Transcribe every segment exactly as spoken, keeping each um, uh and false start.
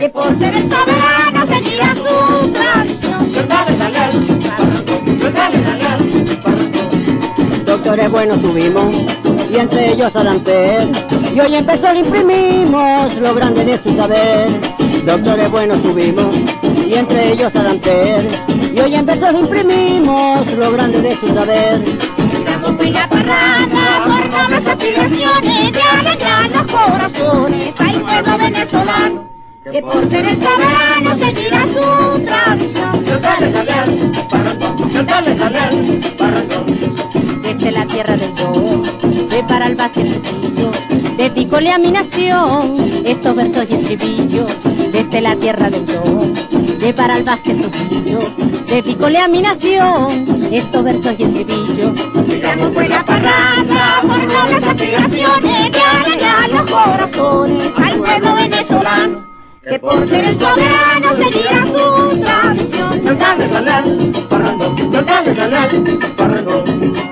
que por ser el soberano seguirá su tradición. Dale, dale, dale, dale, dale. Doctores buenos tuvimos, y entre ellos Adantel, y hoy empezó el imprimimos lo grande de su saber. Doctores buenos tuvimos, y entre ellos Adantel, y hoy empezó el imprimimos lo grande de su saber. Sigamos pues la parranda por nobles aspiraciones de alegrar los corazones. Hay pueblo venezolano que por ser el soberano seguirá su tradición. Dale, dale, dale, dale, Desde la tierra del sol, de para el valle sencillo, dedícole a mi nación estos versos y estribillos. Desde la tierra del sol, de para el valle sencillo, dedícole a mi nación estos versos y estribillos. Sigamos pues la parranda por nobles aspiraciones que alegrar los corazones al pueblo venezolano que por ser el soberano seguirá su tradición. dale, dale, parrando, dale, dale, parrando.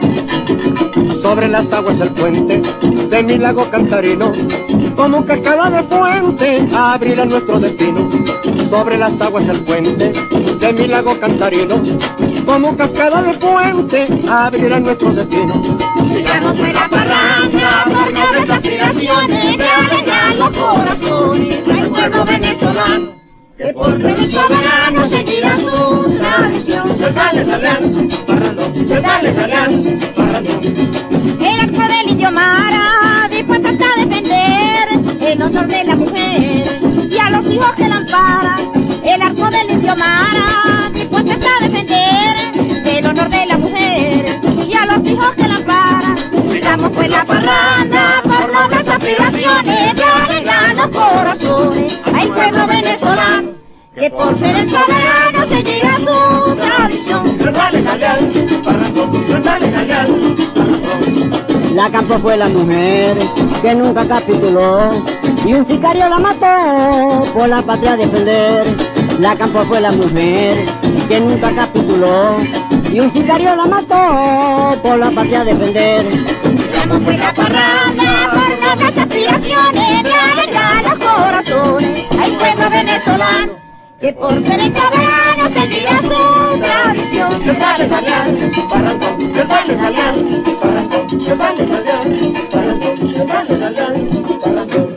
Sobre las aguas el puente de mi lago cantarino, como cascada de fuente abrirá nuestro destino. Sobre las aguas el puente de mi lago cantarino, como cascada de fuente abrirá nuestro destino. Sigamos pues la parranda por nobles aspiraciones que alegrar los corazones al pueblo venezolano que por ser el soberano seguirá su tradición. Dale, dale, parrando, dale, dale, parrando. El acto del indio Mara dispuesto está a defender el honor de la mujer y a los hijos que la amparan. El arco del indio Mara dispuesto está a defender el honor de la mujer y a los hijos que la amparan. Sigamos pues la parranda por nobles aspiraciones de alegrar los corazones al pueblo venezolano que por ser el soberano seguirá su tradición. Dale, dale, parrando, dale, dale. La Campo fue la mujer que nunca capituló, y un sicario la mató por la patria a defender. La Campo fue la mujer que nunca capituló, y un sicario la mató por la patria a defender. Sigamos pues la parranda por nobles aspiraciones de alegrar los corazones al pueblo venezolano que por ser el soberano seguirá su tradición. Dale, dale, parrando, dale, dale, parrando, dale, dale, parrando, dale, dale, parrando.